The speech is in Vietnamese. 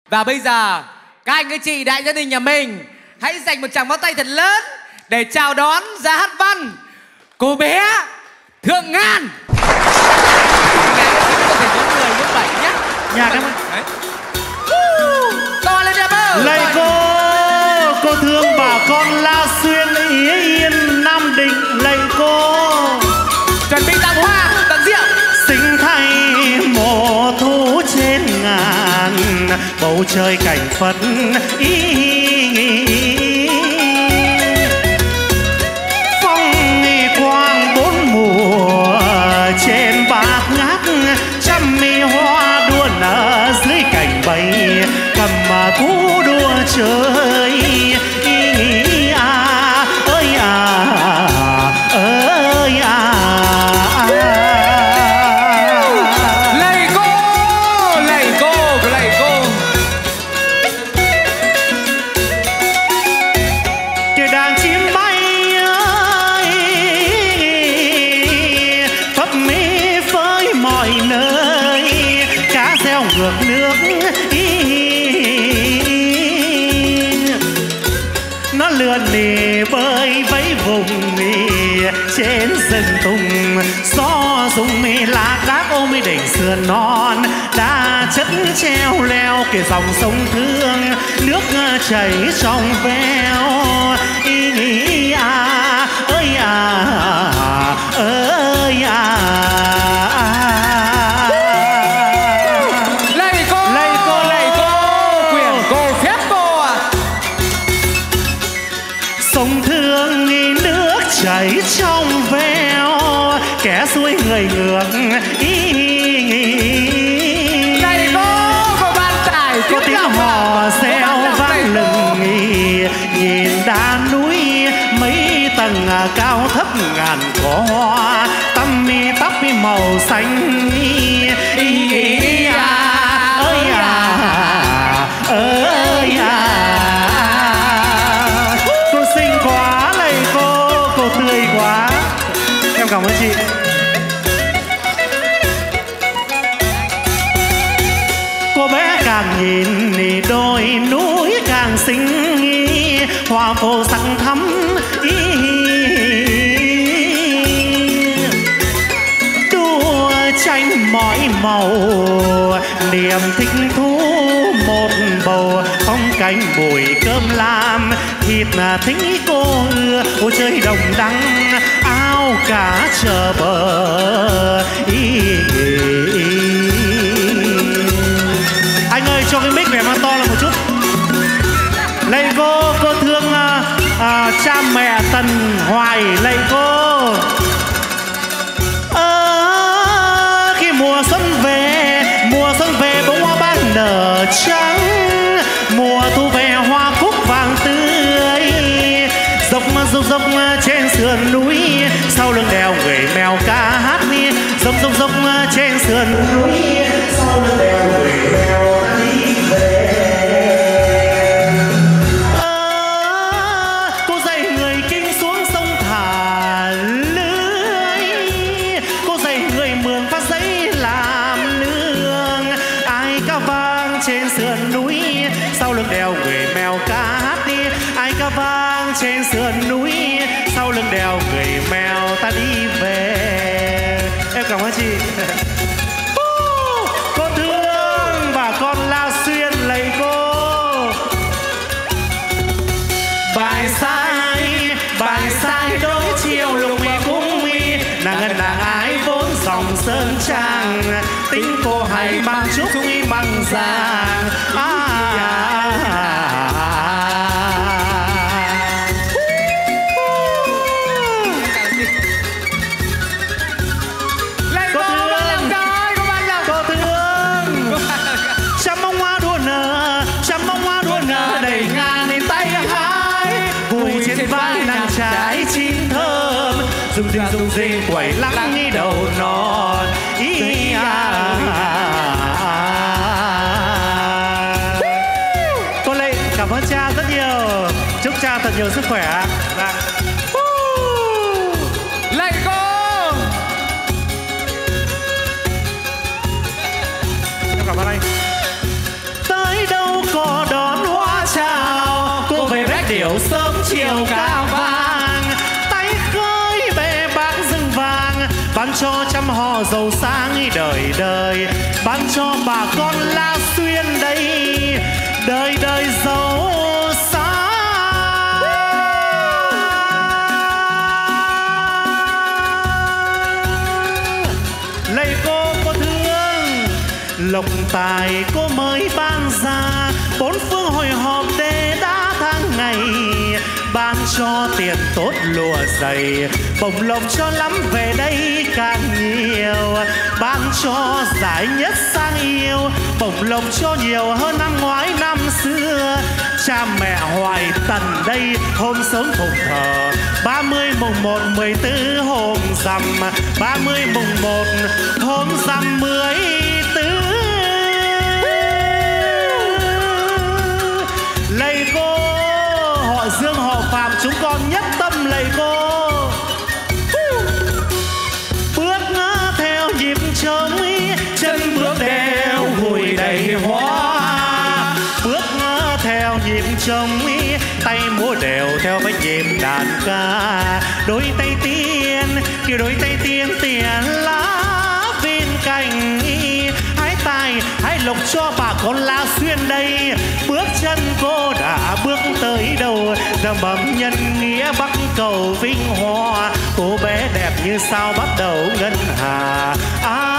Và bây giờ các anh các chị đại gia đình nhà mình hãy dành một tràng pháo tay thật lớn để chào đón ra hát văn cô bé Thượng Ngàn. Nhà các bạn. To lên em ơi. Lạy cô thương bà con La Xuyên Yên Nam Định. Lạy cô chuẩn bị tặng hoa tặng rượu. sinh thay mùa thu trên ngàn, bầu trời cảnh phất phong quang bốn mùa trên bát ngát, trăm mi hoa đua nở dưới cành bầy cầm mà cú đua chơi ơi à ơi à. Lạy cô kìa đàn chim bay ơi phấp mỹ với mọi nơi, cá reo ngược nước nó lượn lì bơi vẫy vùng trên rừng tùng, gió rung lá cát ôm đỉnh sườn non đã chất treo leo kìa dòng sông Thương, nước chảy trong veo à ơi à ơi à. Lạy cô quyền cô phép cô à. Sông Thương nước chảy trong veo kẻ xuôi người ngược Lạy cô ban tải có tiếng hò reo vang lừng nhìn đá núi mấy tầng cao thấp ngàn cỏ hoa tăm mi tóc màu xanh ơi à ơi à. Cô xinh quá lạy cô tươi quá. Em cảm ơn chị. Cô bé càng nhìn đôi núi càng xinh, hoa phô sắc thắm đua tranh mọi màu, niềm thích thú một bầu phong canh bùi cơm lam, thịt thính cô ưa ô chơi đồng đăng áo cá chờ bờ Anh ơi cho cái mic về mang to lên một chút. Lạy cô thương cha mẹ Tần Hoài. Lạy cô khi mùa xuân về bông hoa ban nở trắng, mùa thu về hoa cúc vàng tươi, dốc trên sườn núi sau lưng đèo người mèo ca hát đi, dốc trên sườn núi sau lưng đèo người mèo đi về. Cô dạy người kinh xuống sông thả lưới, cô dạy người mường phát giấy làm nương, ai ca vang trên sườn núi sau lưng đèo người mèo ca hát đi, ai ca vang trên sườn núi sau lưng đèo người mèo ta đi về. Em cảm ơn chị. Cô thương bà con La Xuyên. Lạy cô bài sai đôi chiều lục cũng nàng ngân nàng ái vốn dòng sơn trang, tính cô hay mang chút bằng giang rung rinh quẩy lắng đi đầu non Cô Lệ cảm ơn cha rất nhiều, chúc cha thật nhiều sức khỏe. Lạy cô em cảm ơn anh. Tới đâu cô đón hoa chào, cô về rét điệu sớm chiều ca vàng, tay khơi bè bạc rừng vàng, ban cho trăm họ giàu sang đời đời, ban cho bà con La Xuyên đây đời đời giàu sang. Lạy cô thương lộc tài cô mới ban ra, bốn phương hội họp để đã tháng ngày, ban cho tiền tốt lụa dày, bổng lộc cho lắm về đây càng nhiều, ban cho giải nhất sang yêu, bổng lộc cho nhiều hơn năm ngoái năm xưa. Cha mẹ Hoài Tần đây hôm sớm phụng thờ, 30 mùng 1 14 hôm rằm, 30 mùng 1 hôm rằm 14. Lạy cô họ Dương họ Phạm chúng con nhất tâm lạy cô. Bước theo nhịp trống, chân bước đeo gùi đầy hoa, bước theo nhịp trống, tay múa đều theo với nhịp đàn ca, đôi tay tiên kia đôi tay tiên tiền lá bên cạnh, hái tài hái lộc cho bà con La Xuyên đây. Bước chân cô đã bước tới đâu, ra bẩm nhân nghĩa Bắc cầu vinh hoa, cô bé đẹp như sao bắt đầu ngân hà.